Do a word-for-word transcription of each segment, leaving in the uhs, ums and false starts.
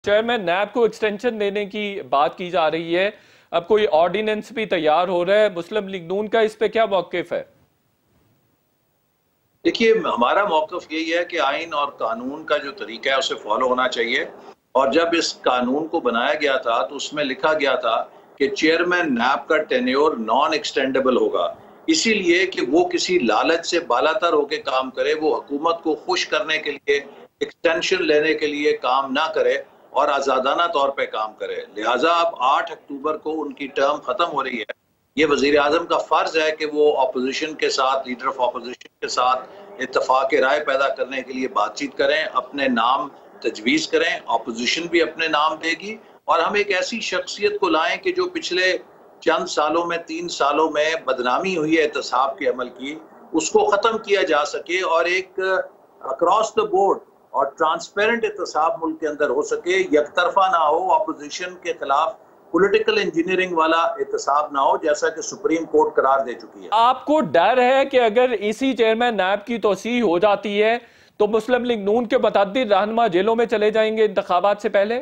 Chairman नैब को extension देने की बात की जा रही है, अब कोई ऑर्डिनेंस भी तैयार हो रहा है, मुस्लिम लीग नून का इस पे क्या मौक़िफ़ है? देखिए, हमारा मौक़िफ़ यही है कि आइन और कानून का जो तरीका है उसे फॉलो होना चाहिए। और जब इस कानून को बनाया गया था तो उसमें लिखा गया था कि चेयरमैन नैब का टेन्योर नॉन एक्सटेंडेबल होगा, इसीलिए कि वो किसी लालच से बालातर होकर काम करे, वो हुकूमत को खुश करने के लिए एक्सटेंशन लेने के लिए काम ना करे और आज़ादाना तौर पे काम करे। लिहाजा अब आठ अक्टूबर को उनकी टर्म ख़त्म हो रही है। ये वज़ीर आज़म का फ़र्ज़ है कि वो अपोजिशन के साथ, लीडर ऑफ अपोजिशन के साथ इत्तफ़ाक़ राय पैदा करने के लिए बातचीत करें, अपने नाम तजवीज़ करें, अपोजिशन भी अपने नाम देगी और हम एक ऐसी शख्सियत को लाएं कि जो पिछले चंद सालों में, तीन सालों में बदनामी हुई है एहतसाब के अमल की, उसको ख़त्म किया जा सके और एक अक्रॉस द बोर्ड और ट्रांसपेरेंट एहतसाब मुल्क के अंदर हो सके, यकतरफा ना हो, अपोजिशन के खिलाफ पॉलिटिकल इंजीनियरिंग वाला एहतसाब ना हो, जैसा कि सुप्रीम कोर्ट करार दे चुकी है। आपको डर है कि अगर इसी चेयरमैन नैब की तोसीह हो जाती है तो मुस्लिम लीग नून के मुतअद्दिद रहनुमा जेलों में चले जाएंगे इंतखाबात से पहले?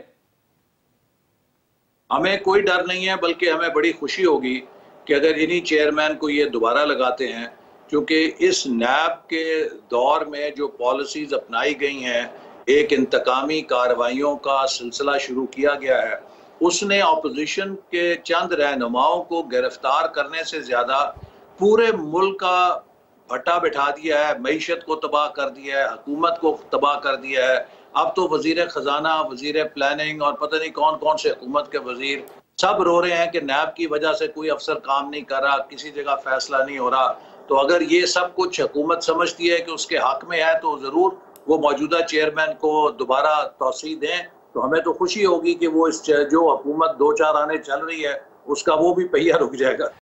हमें कोई डर नहीं है, बल्कि हमें बड़ी खुशी होगी कि अगर इन्हीं चेयरमैन को ये दोबारा लगाते हैं, क्योंकि इस नैब के दौर में जो पॉलिसीज अपनाई गई हैं, एक इंतकामी कार्रवाइयों का सिलसिला शुरू किया गया है, उसने अपोजिशन के चंद रहनुमाओं को गिरफ्तार करने से ज़्यादा पूरे मुल्क का भट्टा बिठा दिया है, मईशत को तबाह कर दिया है, हुकूमत को तबाह कर दिया है। अब तो वज़ीर ख़जाना, वज़ीर प्लानिंग और पता नहीं कौन कौन से हुकूमत के वज़ीर सब रो रहे हैं कि नैब की वजह से कोई अफसर काम नहीं कर रहा, किसी जगह फैसला नहीं हो रहा। तो अगर ये सब कुछ हुकूमत समझती है कि उसके हक में है तो ज़रूर वो मौजूदा चेयरमैन को दोबारा तौसीह दें। तो हमें तो खुशी होगी कि वो इस जो हुकूमत दो चार आने चल रही है उसका वो भी पहिया रुक जाएगा।